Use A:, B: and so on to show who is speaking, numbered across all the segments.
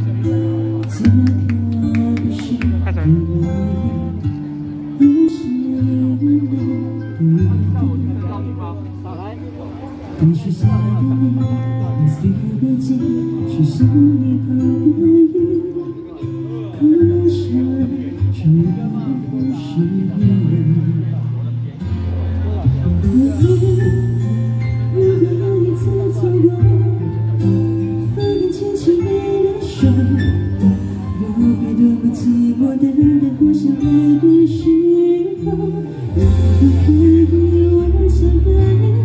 A: 开始。
B: 当许下的你，你随我进，是心里头的雨，可笑了，承认不是你。如果有一次错过，和你牵起你的手，我会多么寂寞，等待我想来的时候。如果可以，我想和你。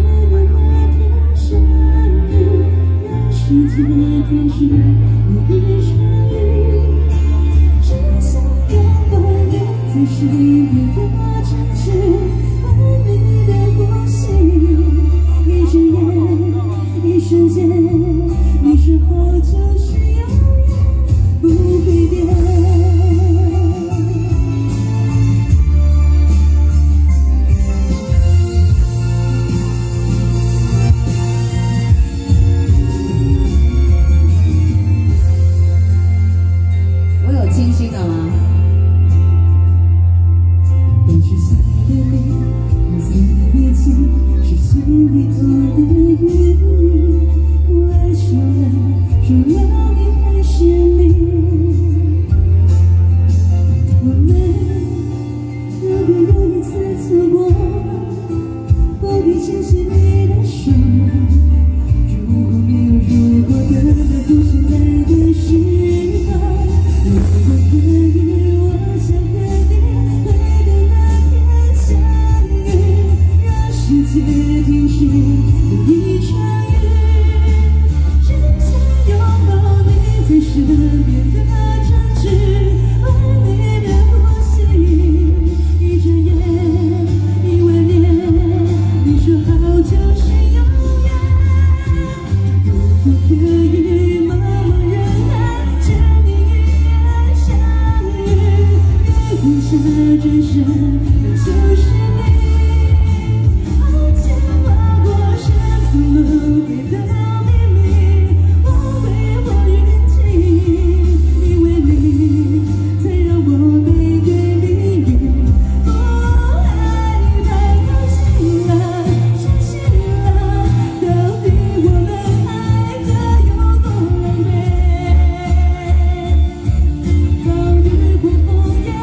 B: 世界天使每一场雨，只想拥抱你在身边的城市，吻你的呼吸，一眨眼，一瞬间，你说好就是永远不会变。 清晰的吗？当许下的你，我思别情，是心里头的雨，我爱上了，除了你还是你。我们如果有一次错过，不必牵起你的手。如果没有如果，等待不想来的时候。 如果可以，我想和你回到那天相遇，让世界停止每一场雨，只想拥抱你在身边的城市，吻你的呼吸，一转眼，一万年，你说好就是永远。如果可以，茫茫人海，见你。 留下转身的就是你，爱情划过山层楼，回到秘密，我挥霍运气，因为你才让我背对命运，不爱太高兴了，伤心了，到底我们爱得有多狼狈？暴雨过枫叶。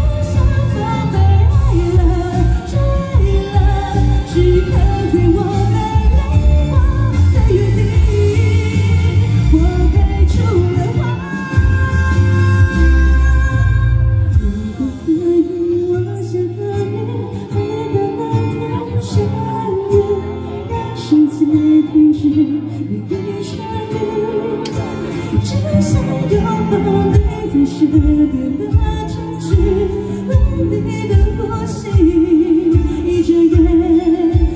B: 时刻在我们泪花的原地，我开出了花。如果可以，我想和你回到那天相遇，让世界停止每一场雨，只想拥抱你在身边的城市，吻你的呼吸，一眨眼。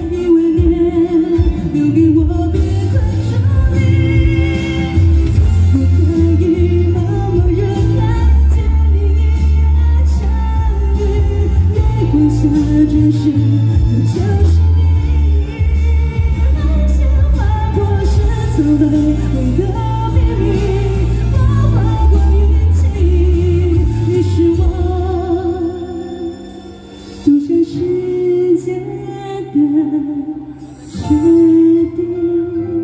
B: 留给我别困住你，我可以茫茫人海，见你一眼相遇，月光下转身的就是你，爱情划过山层楼，回到秘密，我划过运气，你是我独占世界的决定。